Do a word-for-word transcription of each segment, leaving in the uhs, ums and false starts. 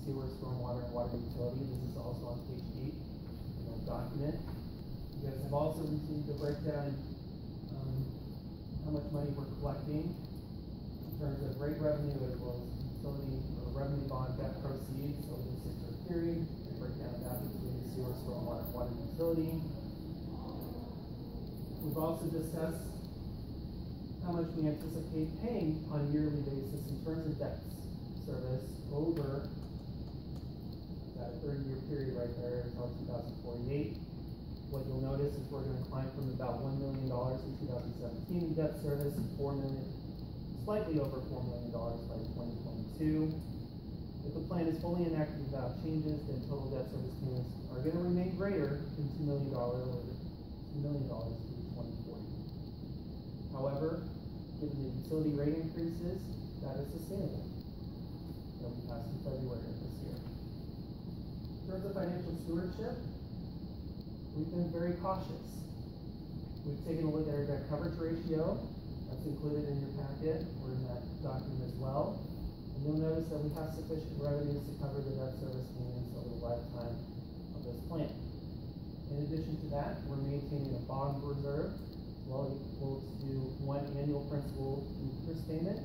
sewer, stormwater, and water utilities. This is also on page eight in that document. You guys have also received a breakdown um, how much money we're collecting in terms of rate revenue as well as utility or revenue bond debt proceeds over the six-year period. We break down that between the sewer, stormwater, and water utility. We've also discussed how much we anticipate paying on a yearly basis in terms of debt service over that thirty-year period right there until two thousand forty-eight. What you'll notice is we're going to climb from about one million dollars in two thousand seventeen in debt service and four million dollars, slightly over four million dollars by twenty twenty-two. If the plan is fully enacted without changes, then total debt service payments are going to remain greater than two million dollars or two million dollars through twenty forty. However, given the utility rate increases, that is sustainable. That we passed in February of this year. In terms of financial stewardship, we've been very cautious. We've taken a look at our debt coverage ratio. That's included in your packet or in that document as well. And you'll notice that we have sufficient revenues to cover the debt service payments over the lifetime of this plan. In addition to that, we're maintaining a bond reserve well equal to one annual principal interest payment.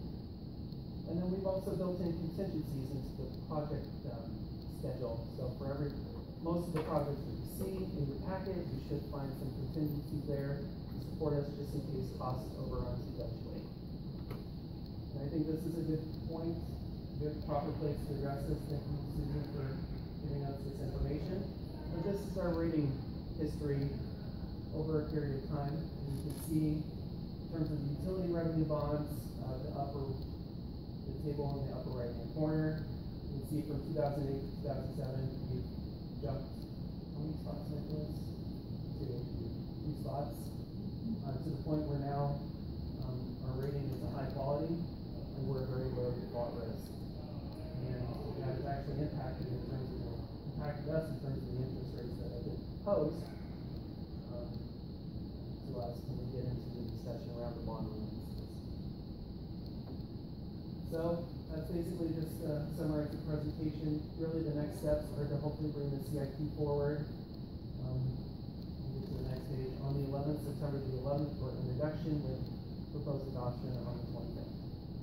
And then we've also built in contingencies into the project um, schedule. So for every, most of the projects that you see in your packet, you should find some contingencies there to support us just in case costs overruns eventually. And I think this is a good point, a good proper place to address this. Thank you, Susan, for giving us this information. But this is our rating history over a period of time. And you can see in terms of the utility revenue bonds, uh, the upper the table in the upper right hand corner. You can see from two thousand eight to two thousand seven, we've jumped how many spots like this? Two, two spots. Uh, to the point where now um, our rating is a high quality and we're a very low default risk. And that has actually impacted in terms of the, impacted us in terms of the interest rates that have been proposed um, to us when we get into the discussion around the bond releases. So that's basically just uh, summarize the presentation. Really the next steps are to hopefully bring the C I P forward. Um, we'll get to the next page. On the eleventh, September the eleventh, for introduction with proposed adoption on the twenty-fifth.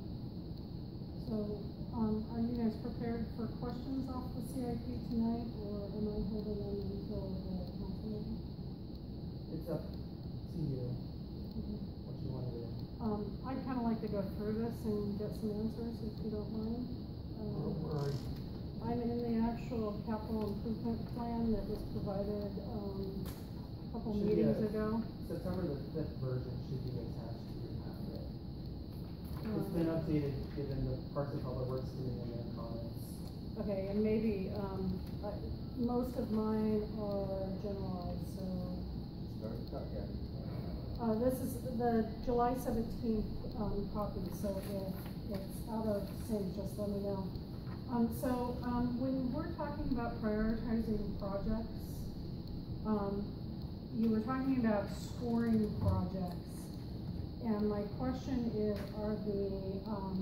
So um, are you guys prepared for questions off the C I P tonight, or am I holding them until the council meeting? It's up to you. Mm-hmm. What you want to do. Um, I'd kind of like to go through this and get some answers, if you don't mind. Um, Right. I'm in the actual capital improvement plan that was provided um, a couple Should meetings be a, ago. September the fifth version should be attached to your packet. Um, It's been updated given the Parks and Public Works Committee and their comments. Okay, and maybe um, I, most of mine are generalized, so. Uh, this is the July seventeenth um, copy, so if it's out of sync, just let me know. Um, so um, when we're talking about prioritizing projects, um, you were talking about scoring projects, and my question is, are the, um,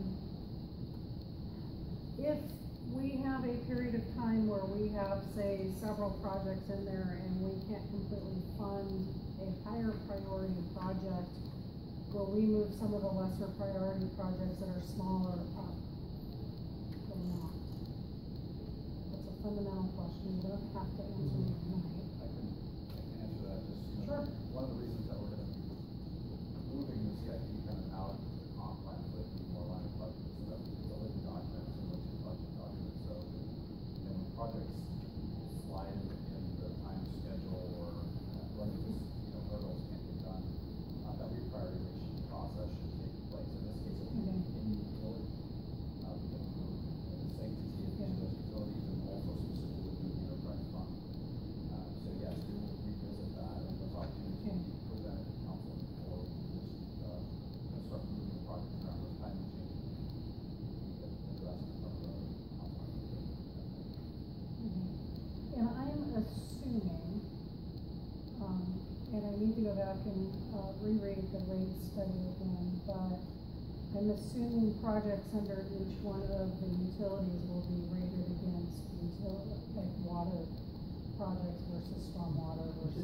if we have a period of time where we have, say, several projects in there and we can't completely fund a higher priority project, will we move some of the lesser priority projects that are smaller up or not? That's a fundamental question. You don't have to answer me tonight. I can, I can answer that. Just, you know, sure. One of the reasons that we're going to be moving the C I P kind of out of the comp plan so that we can more line of budget stuff, it's a living document, so much is budget document. So, you know, when projects slide in the time schedule or uh, running just hurdles can't get done, uh, that reprioritization process should take place. In this case, it will be in utility. Uh, we can move the sanctity of each of those utilities and also specifically do the enterprise fund. Uh, so yes, we will revisit that and those opportunities will be presented to council before we just uh, start moving the project around those timing changes we get addressed from the council. Mm-hmm. And I'm assuming um, and I need to go back and uh, reread the rate study again, but I'm assuming projects under each one of the utilities will be rated again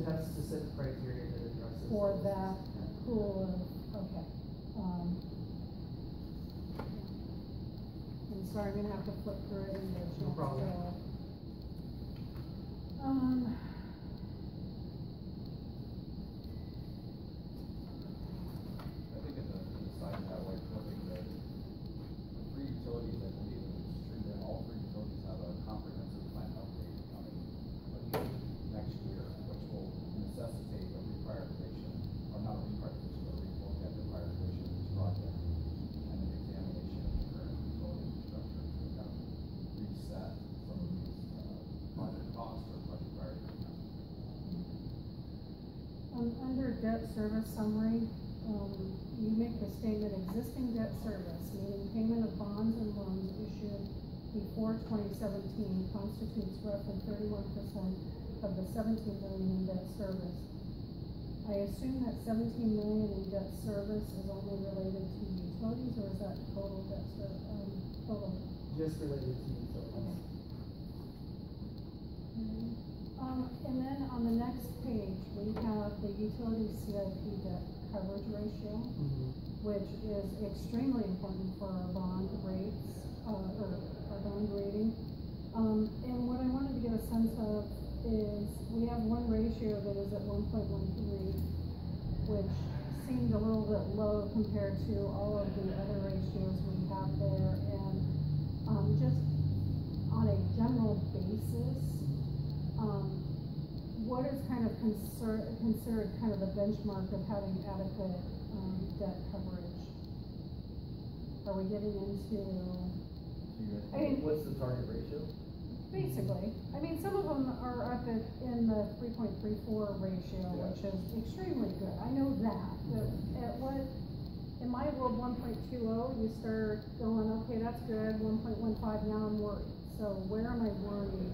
should have specific criteria that addresses. for those. that pool of, okay. Um, I'm sorry, I'm gonna have to flip through it and get a No chance problem. to. Um. I think in the, in the side of that, like, looking at the three utilities, I believe it's true that all three utilities have a comprehensive plan update coming like, next year, which will necessitate a reprioritization, or not a reprioritization, but a look at the prioritization of each project and an examination of the current utility infrastructure to kind of reset some of these, uh, project costs or project priorities. Um, under debt service summary, um, you make the statement, existing debt service, meaning payment of bonds and loans issued before twenty seventeen constitutes roughly thirty-one percent of the seventeen million in debt service. I assume that seventeen million in debt service is only related to utilities, or is that total debt service, um, total? Just related to utilities. Um, and then on the next page, we have the utility C I P debt coverage ratio, Mhm. which is extremely important for our bond rates, uh, or our bond rating. Um, and what I wanted to get a sense of is, we have one ratio that is at one point one three, which seemed a little bit low compared to all of the other ratios we have there, and, um, just on a general basis, um, what is kind of consider, considered kind of the benchmark of having adequate, um, debt coverage? Are we getting into, I mean, What's the target ratio? basically, I mean, some of them are up at, in the three point three four ratio, which is extremely good, I know that, but at what, in my world, one point two oh, you start going, okay, that's good, one point one five, now I'm worried, so where am I worried?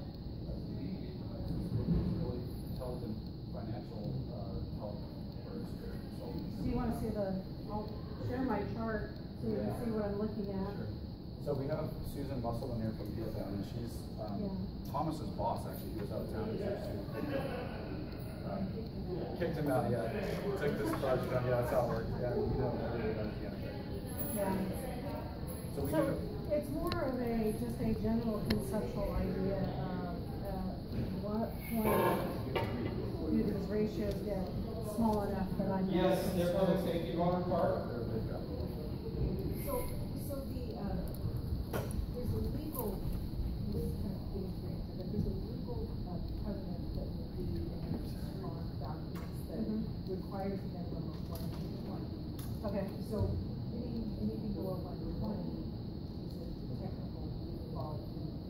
Really intelligent financial, uh, health first, so. Do you wanna see the, I'll share my chart so you can Yeah. see what I'm looking at. Sure. So we have Susan Muscle in here from P F M, and she's, um, Yeah. Thomas's boss, actually, he was out of town, he's actually, um, kicked him out, yeah, took this project on, yeah, that's how it works, yeah, we know, everybody knows, yeah. Yeah. So we So do, it's more of a, just a general conceptual idea of, uh, what point do these ratios get small enough that I'm not Yes, they're public concerned? safety, Robert Park. they're a big job. So, so the, uh, there's a legal, this is kind of getting granted, but there's a legal, uh, covenant that would be in the bond documents that Mhm. requires a minimum of one to twenty. Okay, So, any, anything below one to twenty is a technical default.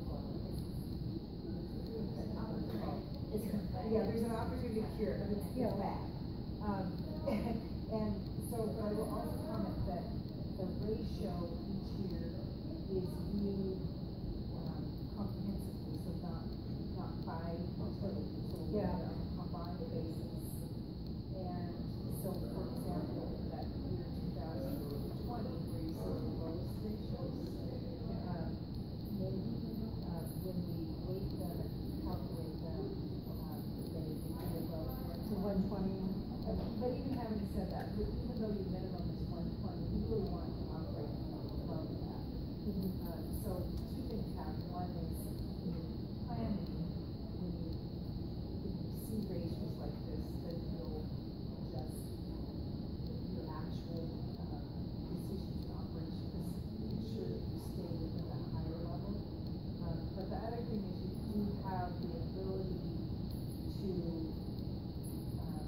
It's, yeah, there's an opportunity to cure, and it's, Yeah. it's bad. Um, and so, but I will also comment that the ratio each year is viewed, um, comprehensively, so not, not by utility, so we Yeah. look at it on a combined basis. And so, for example, that year two thousand twenty, where you see the lowest ratios, uh, maybe, uh, when we weight them and calculate them, uh, they, they do above to one twenty. uh, But even having said that, but even though your minimum is one twenty, you really want to operate above that. Uh, so two things happen. One is in your planning, when you, when you see ratios like this, then you'll adjust your actual, uh, decisions and operations, to ensure that you stay within that higher level. Um, but the other thing is you do have the ability to, uh,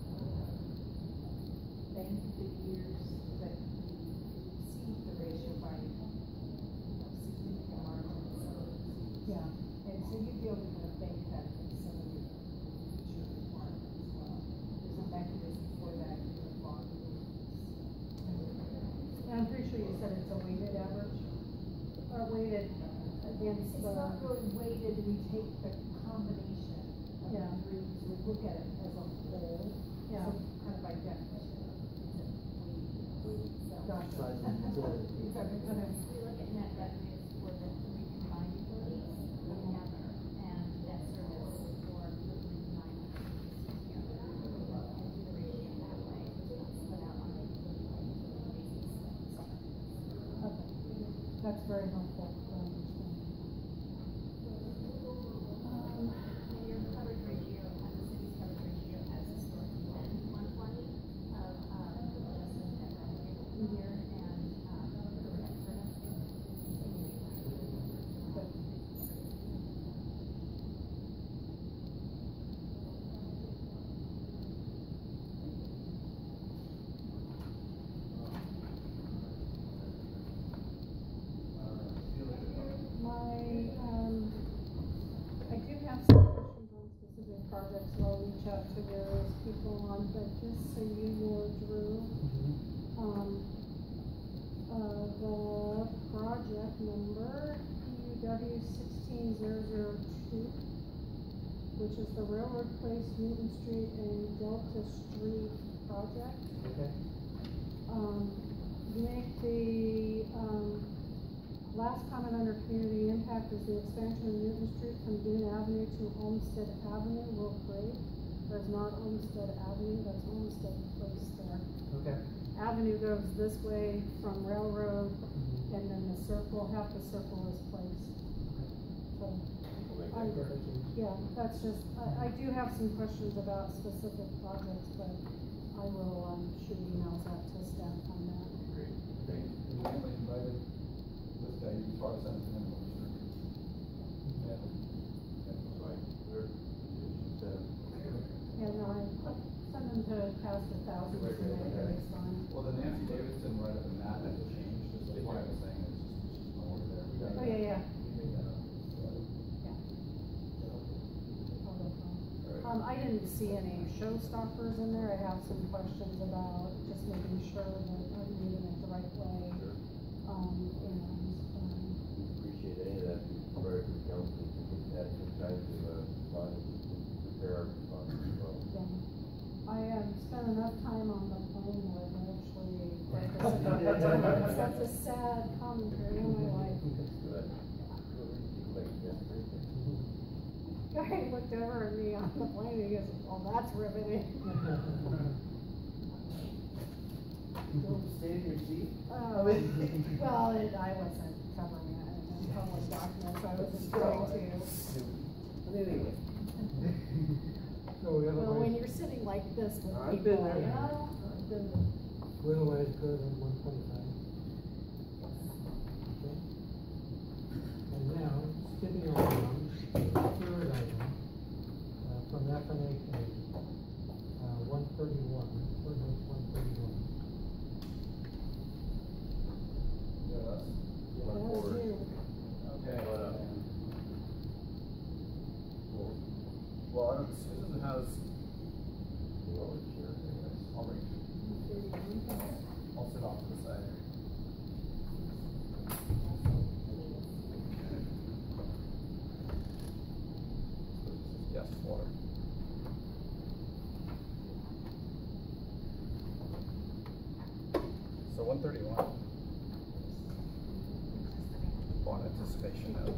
bank the years that you exceed the ratio by, you know, significant margins. Yeah. And so you'd be able to kind of bank that in some of your future requirements as well. There's a mechanism for that in the bond rules. And I'm pretty sure you said it's a weighted average, or weighted against It's the, not really weighted, we take the combination of Yeah. the three, so we look at it as a whole. Yeah. So kind of by definition, it's a weighted, so. Gotcha. Size of utility. Exactly, so that's- We look at net revenues for the three combined utilities, and, and debt service for the three combined utilities together. very helpful to understand. Um, your coverage ratio, uh, the city's coverage ratio has historically been one twenty of, um, adjusted net revenue a year, and, um, the rest for us is But my, um, I do have some questions on specific projects, so I'll reach out to various people on, but just so you know, Drew, um, uh, the project number, P U W sixteen zero zero two, which is the Railroad Place, Newton Street, and Delta Street project. Okay. Um, make the, um, last comment under community impact is the expansion of Newton Street from Dune Avenue to Olmsted Avenue will create. There's not Olmsted Avenue, that's Olmsted Place there. Okay. Avenue goes this way from Railroad, and then the circle, half the circle is Place. So, I, yeah, that's just, I, I do have some questions about specific projects, but I will, um, shoot emails out to staff on that. Great, thank you. We only invited this guy, you taught us something in the district. Yeah. That's right. We're, it's, uh, And I send them to past a thousand, and they respond. well, the Nancy Davidson right up in that hasn't changed, just that's why I was saying it's just, it's just no over there. We got- Oh, yeah, yeah. we made that up, so. I'll look on. Alright. Um, I didn't see any showstoppers in there. I have some questions about just making sure that I'm moving it the right way. Um, and, um, Appreciate any of that, prior to the council, to get that some time to, uh, respond, prepare our response as well. yeah. I have spent enough time on the plane that I've actually, like, such a sad commentary in my life. But, people like, yeah, great thing. Guy looked over at me on the plane, he goes, well, that's riveting. Don't stay in your seat. Oh, well, it, I wasn't covering it in public documents, I was just trying to. But anyway. So we Well, when otherwise, you're sitting like this with I've people, been there. you know, I've been there. we otherwise good on one twenty-five. Okay. And now, skipping along, third item, uh, from F N A K, uh, one thirty-one, ordinance one thirty-one. Yeah, that's, One That's forward. you. okay. One up. Well, I don't, Susan has, Well, it's here, anyways. I'll bring, I'll sit off to the side here. Yes, water. So one thirty-one. Bond anticipation note.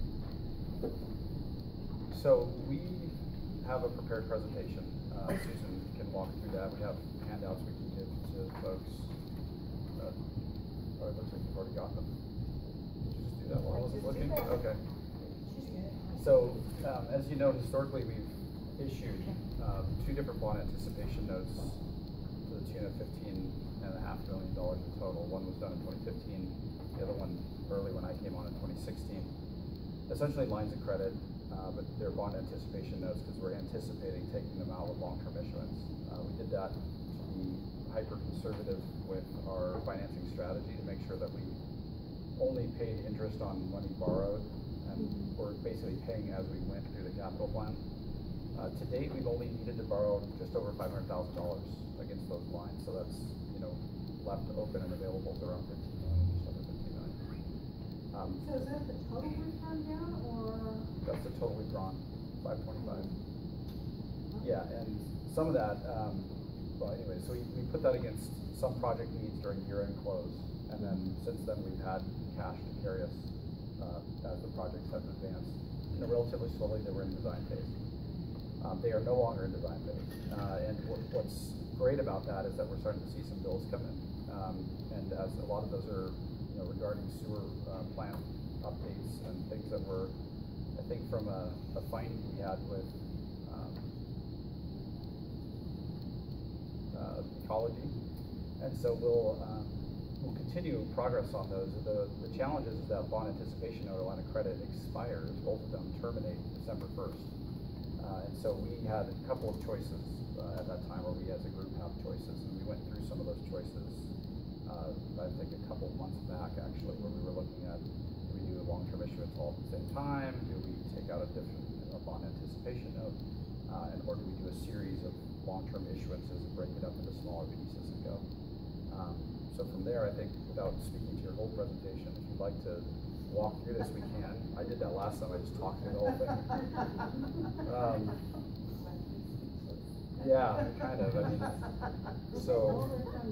So we have a prepared presentation. Uh, Susan can walk through that. We have handouts we can give to folks. Uh, oh, it looks like you've already got them. Did you just do that while I wasn't looking? Okay. So, um, as you know, historically, we've issued, um, two different bond anticipation notes to the tune of fifteen and a half million dollars in total. One was done in twenty fifteen, the other one early when I came on in twenty sixteen. Essentially lines of credit, uh, but they're bond anticipation notes because we're anticipating taking them out with long-term issuance. Uh, we did that to be hyper-conservative with our financing strategy to make sure that we only paid interest on money borrowed, and we're basically paying as we went through the capital plan. Uh, to date, we've only needed to borrow just over five hundred thousand dollars against those lines, so that's, you know, left open and available to around fifteen million, just under fifteen million. Um, So is that the total return down, or? that's the total we've drawn, five twenty-five. Yeah, and some of that, um, well, anyway, so we, we put that against some project needs during year-end close, and then since then we've had cash to carry us, uh, as the projects have advanced. You know, relatively slowly, they were in design phase. Um, they are no longer in design phase, uh, and what, what's great about that is that we're starting to see some bills come in, um, and as a lot of those are you know, regarding sewer, uh, plant updates and things that were, I think from a, a finding we had with, um, uh, ecology. And so we'll, um, we'll continue progress on those. The, the challenge is that bond anticipation note or line of credit expires, both of them terminate December first. Uh, and so we had a couple of choices uh, at that time, where we as a group have choices, and we went through some of those choices, uh, I think a couple of months back actually, where we were looking at, do we do a long-term issuance all at the same time? Do we take out a different a bond anticipation note? Uh, and or do we do a series of long-term issuances and break it up into smaller pieces and go? Um, so from there, I think, without speaking to your whole presentation, if you'd like to walk through this, we can. I did that last time, I just talked through the whole thing. Um, yeah, kind of, I mean, so.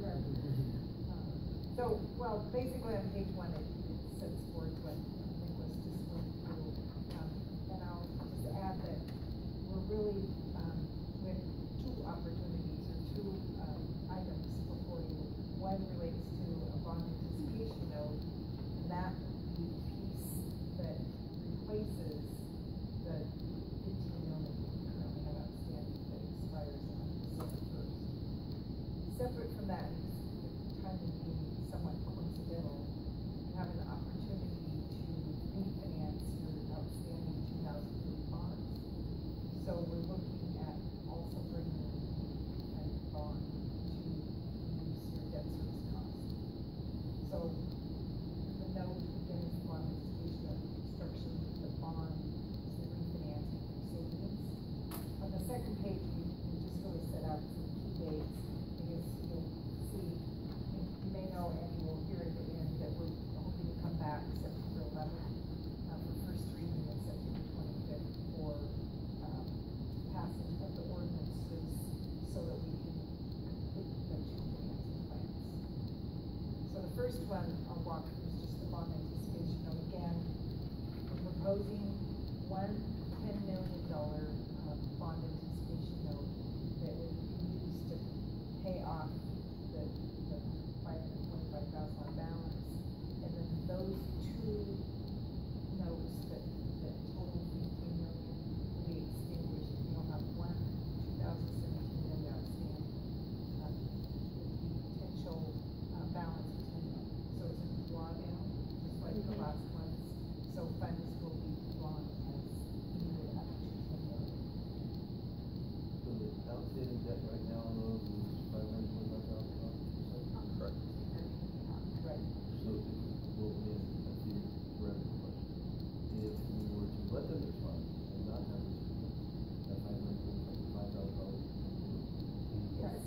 So, well, basically on page one, it it sets forth what Nicholas just went through. Um, and I'll just add that we're really, um, with two opportunities or two, um, items before you. One relates to a bond anticipation note, and that would be the piece that replaces the fifteen million we currently have outstanding that expires on December first. Separate from that, timing being somewhat coincidental, you have an opportunity to refinance your outstanding two thousand three bonds. So we're looking at also bringing a bond to reduce your debt service costs. So the note, again, is the bond anticipation of construction, the bond is the refinancing for savings. On the second page, we, we just really set out some key dates, because you'll see, you may know, and you will hear at the end, that we're hoping to come back September eleventh uh, for first reading, and September twenty-fifth for um, passage of the ordinances, so that we can complete the two financing plans. So the first one I'll walk through is just the bond anticipation note. Again, we're proposing one ten million dollar uh, bond anticipation note that would be used to pay off the, the five hundred twenty-five thousand dollar balance, and then those two notes that, that total fifteen million will be extinguished. You'll have one two thousand seventeen note outstanding, uh, with the potential uh, balance of ten million. So it's a drawdown, just like the Mhm. last ones. So funds will be drawn as needed up to ten million. So the outstanding debt right now on those is five hundred twenty-five thousand dollars, Correct. Right. so if, well, then, a few revenue question. If we were to let them respond and not have this, that five hundred twenty-five thousand dollars. Yes.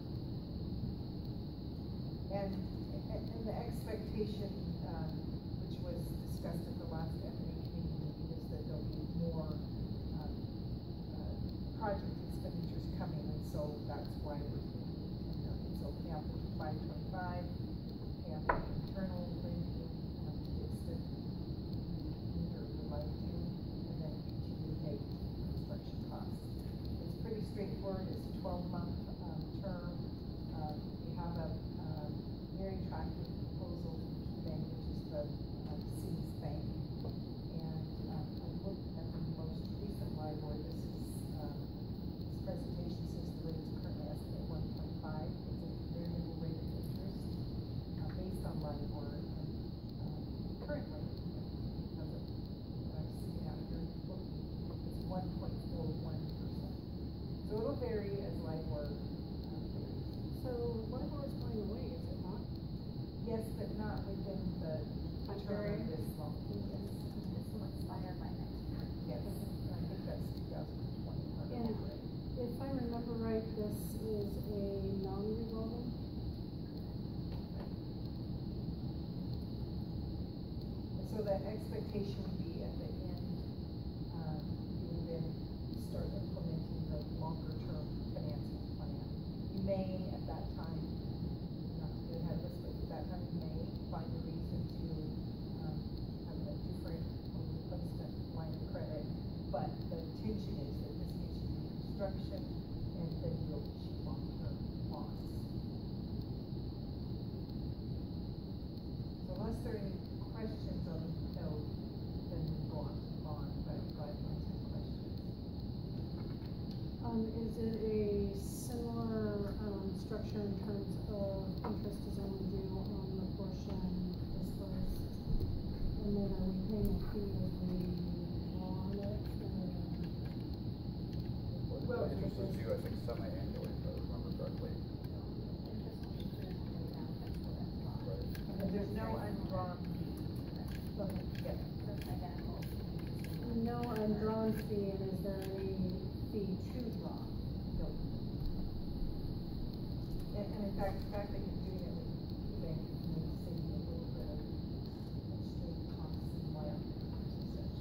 And, and, and the expectation, um, which was discussed at the last F and A committee meeting, is that there'll be more, um, uh, project expenditures coming, and so that's why we're doing ten million. So pay off the five twenty-five, pay off the internal lending, um, to the extent we need or would like to, and then continue to pay construction costs. It's pretty straightforward, it's a twelve month, um, term. Um, we have a, um, very attractive proposal from KeyBank, which is the, um, C's Bank. And, um, I looked at the most recent LIBOR, this is, um, this presentation says the rate is currently estimated one point five. It's a variable rate of interest, uh, based on LIBOR. And, um, currently, because of what I'm seeing out here, looking, it's one point four one percent. So it'll vary as LIBOR, um, varies. So LIBOR is going away, is it not? Yes, but not within the Time term period? of this loan. Yes. This will expire by next year. Yes, and I think that's two thousand twenty. And if I remember right, this is a non-revolving? And so the expectation would be at the end, um, you would then start implementing the longer term financing plan. You may, at that time, not to get ahead of us, but at that time, you may find a reason to, um, have a different replacement line of credit. But the intention is that this gets you through construction, and then you'll issue long-term bonds. So unless there is it a similar, um, structure in terms of interest is only due on the portion dispersed? And then are we paying a fee as we go on it, or? Well, interest is due, I think, semi-annually, if I remember correctly. And there's no undrawn fee. Okay. Yep. No undrawn fee, and is there any fee to draw? No. And, and in fact, the fact that you're doing it with bank may save you a little bit of administrative costs and wire and such.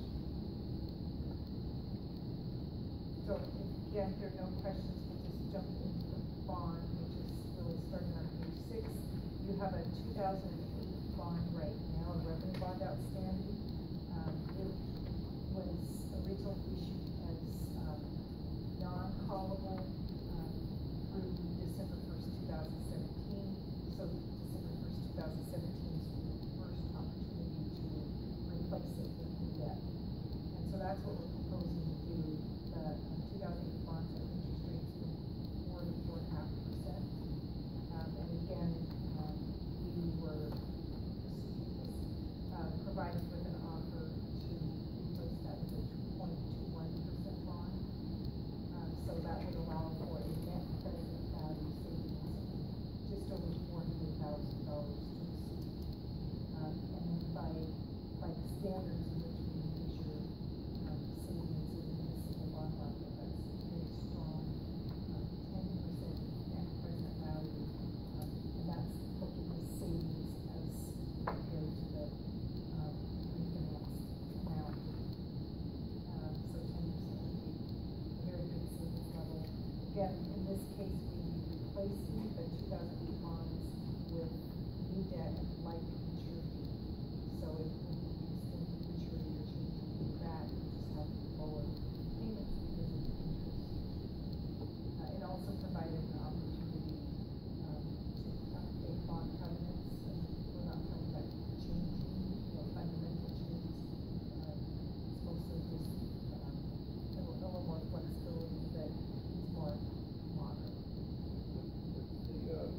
So, if, again, if there are no questions, we'll just jump into the bond, which is really starting on page six. You have a two thousand eight bond right now, a revenue bond outstanding. Um, it was originally issued as, um, non-callable, um, through December first, two thousand seventeen. So December first, two thousand seventeen is the first opportunity to replace it with new debt. And so that's what we're proposing to do. The um, two thousand eight bonds have interest rates of four to four and a half percent. Um, and again, um, we were, uh, provided with an offer to replace that with a two point two one percent bond. Um, so that would allow for a net present value savings of just over four hundred thousand dollars to the city. Um, and then by, by the standards in which we measure, um, savings in the municipal bond market, that's very strong, um, ten percent net present value. Um, and that's looking at savings as compared to the, um, refinanced amount. Um, so ten percent would be a very good savings level. Again, in this case, we would be replacing the two thousand eight bonds with new debt at like maturity. So it would be used in maturity or changing back, we just have lower payments because of the interest. Uh, it also provided an opportunity, um, to update bond covenants, and we're not talking about changing, you know, fundamental changes. Uh, it's mostly just, um, a little, a little more flexibility that is more modern. The, uh,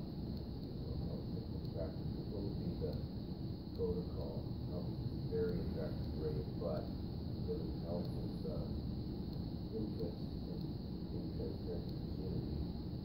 practice, what would be the protocol? Obviously, very attractive rate, but it would help with, uh, interest and being transparent to the community.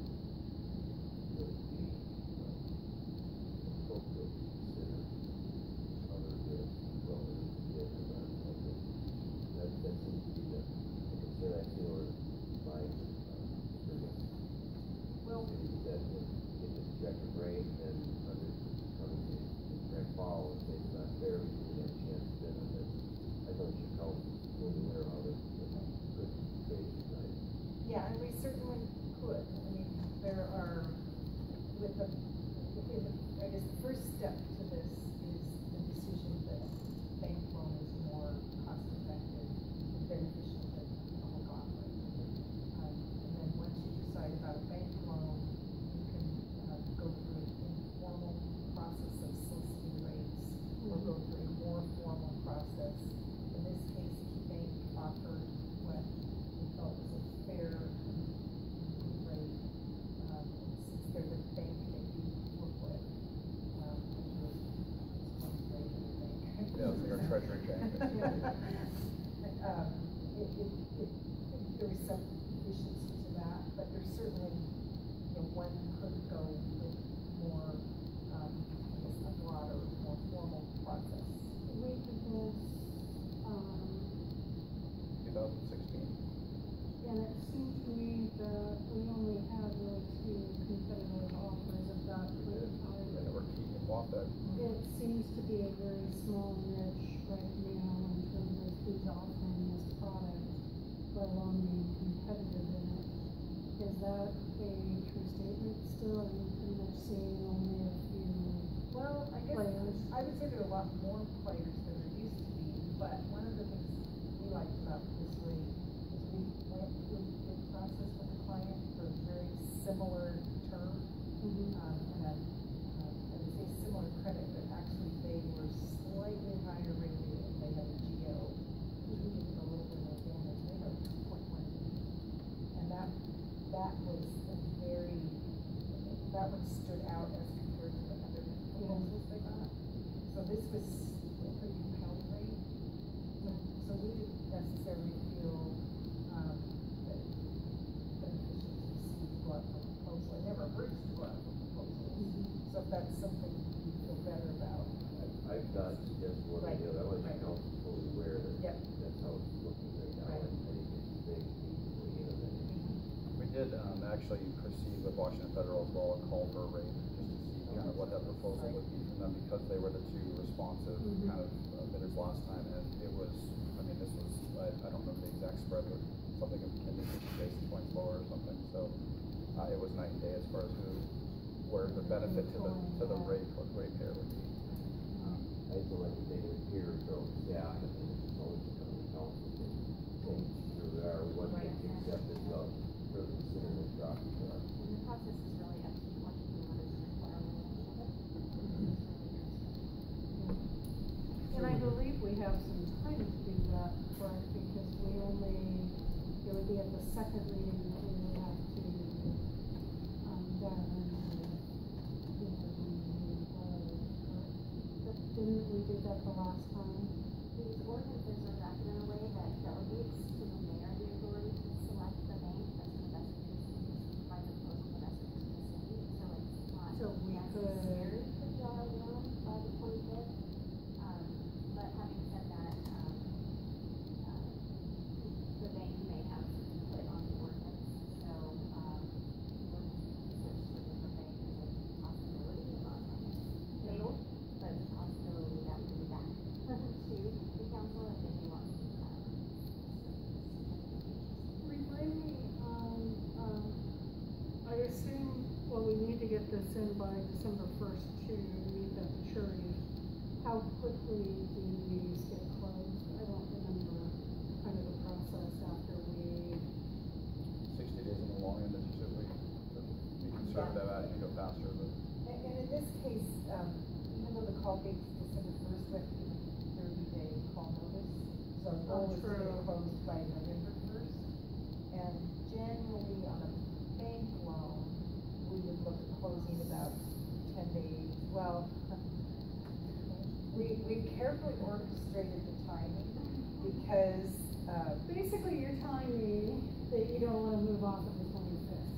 Would it be, uh, appropriate to consider other risks as well as the environmental risk? That, that seems to be the, the concern I see, or my, uh, experience. Well, Cities that would get this projected rate and under, under the correct fall, and say it's not fair, we didn't have a chance to bid on this. I know your council is fully aware of it, but could face tonight. yeah, and we certainly could. I mean, there are, with the, in the, I guess the first step to this is the decision that bank loan is more cost effective and beneficial than public offering. Um, and then once you decide about a bank loan, you can, uh, go through an informal process of soliciting rates, or go through a more formal process. In this case, KeyBank offered what we felt was a fair rate, um, since they're the bank that you work with, um, and you're, it's one rate in the bank. Yeah, it's like our treasury bank. Um, it, it, it, there was some efficiency to that, but there's certainly, you know, one could go with more, um, I guess, a broader, more formal process. We did this, um, two thousand sixteen. and it seemed to me that we only had really two competitive offers at that point in time. They never keep off that. It seems to be a very small niche right now in terms of who's offering this product, let alone being competitive in it. Is that a true statement still? Are you pretty much seeing only a few Well, I guess, players? I would say there are a lot more players than there used to be, but one of the things we liked about this rate is we went through a bid process with the client for a very similar term. Mhm. Um, and a, um, I would say similar credit, but actually they were slightly higher rated and they had a G O, which would give them a little bit of advantage. They have two point one eight. And that was a pretty compelling rate. So, so we didn't necessarily feel, um, that beneficiaries received to go out for proposal. I never urged to go out for proposals. So if that's something you feel better about. I've not suggested one or Right, the other, I want right. to council fully aware that Yep. that's how it's looking right now, Right. and I think it's big, equally innovative. We did, um, actually proceed with Washington Federal as well, a call for a rate, just to see kind of what that proposal would be from them, because they were the two responsive Mhm. kind of uh, bidders last time, and it was, I mean, this was, I, I don't remember the exact spread, but something akin to fifty basis points lower or something, so, uh, it was night and day as far as who, where the benefit to the, to the rate, what rate payer would be. I just don't like to take it here from staff, and then it's always become the council to change where we are, what we accept as well, really consider this drop in the. And the process is really up to what you want to require of it. And I believe we have some time to do that, correct, because we only, it would be at the second reading that we would have to, um, dial in the, you know, the, uh, didn't we do that the last time? These ordinances are drafted in a way that delegates to the mayor the authority to select the bank that's in the best interest of the by the proposal of the best interest of the city, so it's not So we necessary could- to be all alone by the twenty-fifth. Um, but having said that, um, uh, the bank may have some input on the ordinance, so, um, we're essentially the bank is a possibility, not fatal, but it's a possibility that we back to the council if they want to, um, Remind me, um, um, I assume, well, we need to get this in by December first to meet that maturity. How quickly do these get closed? I don't remember kind of the process after we, Sixty days on the long end, it's usually, to be conservative, I think go faster, but. And, and in this case, um, even though the call date's December first, we have to give a thirty day call notice. So our goal is to get true. it closed by November first. And generally on a bank loan, we would look at closing about ten days, well, we, we carefully orchestrated the timing because, uh, basically you're telling me that you don't wanna move off of the twenty-fifth.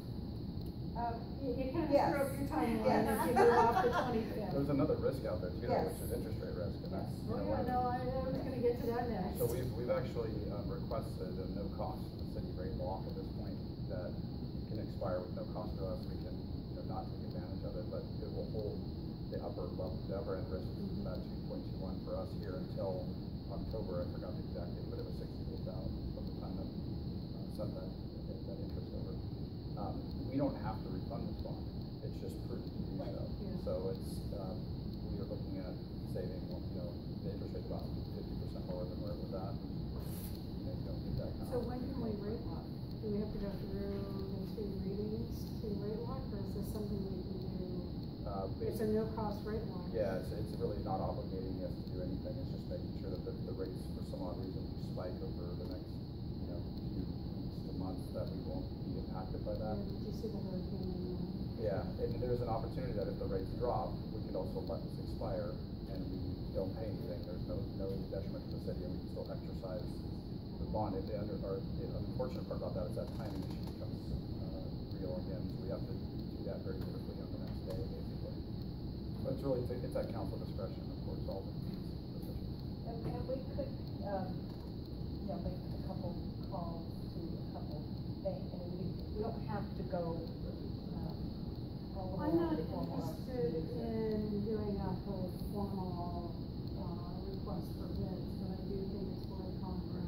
um, You, you kind of Yes. screw up your timeline Yes. if you move off the twenty-fifth. There's another risk out there too, though, Yes. which is interest rate risk, and that's, you Oh, know, yeah, one of the- no, I, I was gonna get to that next. So we've, we've actually um, requested a no cost, the city rate lock at this point, that can expire with no cost to us, we can, you know, not take advantage of it, but it will hold the upper level, the upper end risk, which is about two point two one for us here until October, I forgot the exact date, but it was sixty days out from the time that, uh, sent that, that interest over. Um, we don't have to refund this bond, it's just prudent to do Right, so. yeah. So it's, um, we are looking at saving, well, you know, the interest rate about fifty percent lower than where it was at. You know, you don't get that kind So of. when can we rate lock? Do we have to go through the two readings to rate lock, or is this something we can do? Uh, It's a basic- no cost rate lock. Yeah, it's, it's really not obligating us to do anything, it's just making sure that the, the rates for some odd reason spike over the next, you know, few weeks to months, that we won't be impacted by that. Yeah, did you see the hurricane in there? Yeah, and there's an opportunity that if the rates drop, we could also let this expire and we don't pay anything, there's no, no detriment to the city, and we can still exercise the bond. If the under, or the unfortunate part about that is that timing issue becomes, uh, real again, so we have to do that very quickly on the next day, basically. But it's really, it's at council discretion, of course, all the decisions. and, and we could, um, you know, make a couple calls to a couple bank, and we, we don't have to go, um, all the way I'm out not to formal interested R F Ps. in doing a whole formal, uh, request for bids, but I do think it's worth Congress,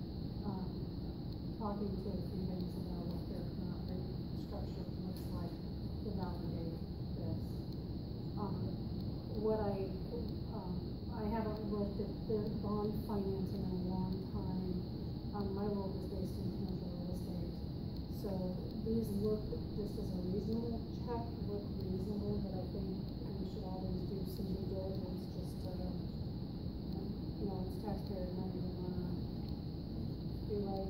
um, talking to a few banks about what their current rate structure looks like to validate this. Um, what I, um, I haven't looked at the bond financing in a long time. Um, my role is based in commercial real estate. So these look, just as a reasonable check, look reasonable, but I think we should always do some due diligence just to, um, you know, it's taxpayer money, we wanna do right.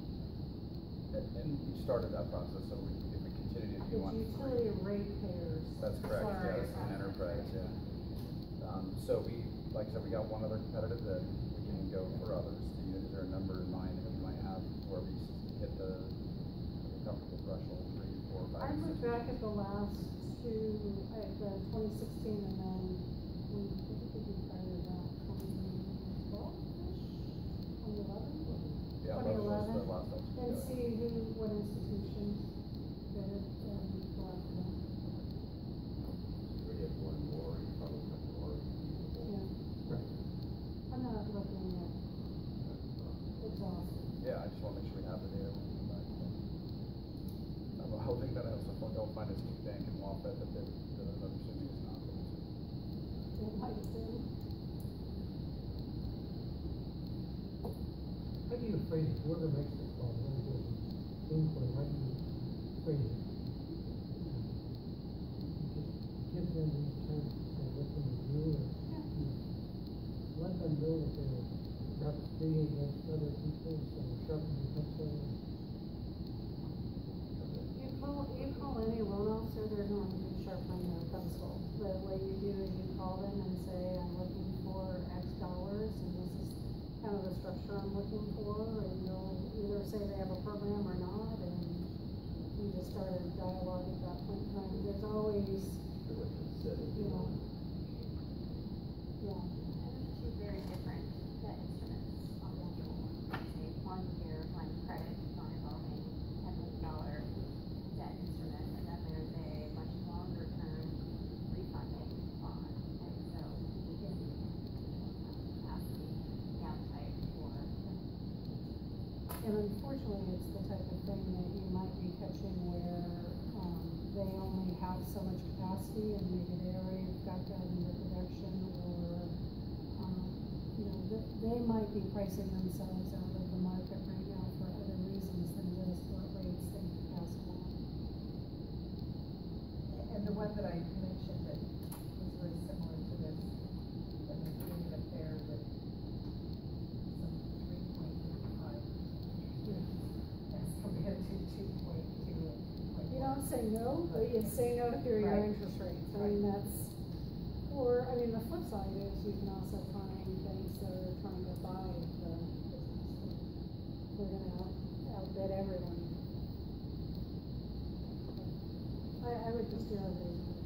And, and you started that process, so we, if we continue to do The one. utility ratepayers. That's correct, Sorry. yes, an enterprise, yeah. Um, so we, like I said, we got one other competitive bid, we can go for others. Do you, is there a number in mind that you might have where we hit the the comfortable threshold, three, four, I five, look six? back at the last two, at the twenty sixteen and then we, I think we did prior to that, twenty twelve-ish, twenty eleven? Yeah, twenty that was eleven, the last time. and see who, what institutions did it, and go after them. We have one more, you probably have more feasible. Yeah. I'm not looking at exhaustive. Yeah, I just wanna make sure we have the data when we come back. I'm hoping that I also don't find this bank in Wafford that the, the other city is not going to. It might do. How do you phrase it, whoever makes this call, whoever does input, how do you phrase it? You just give them these terms and let them review, or you let them know that they're not competing against other people, so sharpen your pencil. You call, you call any loan officer, they're going to sharpen their pencil. The way you do is you call them and say, I'm looking for X dollars, and this is kind of the structure I'm looking for, and you'll either say they have a program or not, and you just start a dialogue at that point in time. There's always, Pretty much a setting. you know, yeah. And there's two very different debt instruments on the table. Say one year, one credit, non-involving ten million dollar debt instrument, and then there's a much longer term refunding bond. And so we can capacity, the appetite for. And unfortunately, it's the type of thing that you might be catching where, um, they only have so much capacity and maybe they already got that in their production, or, um, you know, th- they might be pricing themselves out of the market right now for other reasons than just what rates they can pass along. And the one that I mentioned that was very similar to this, that was doing it there with some three point eight five as compared to two point two and two point one. You don't say no, but you say no through your Right. interest rates. I mean, that's, or, I mean, the flip side is you can also find banks that are trying to buy the business. They're gonna out, outbid everyone. I, I would just do a reasonable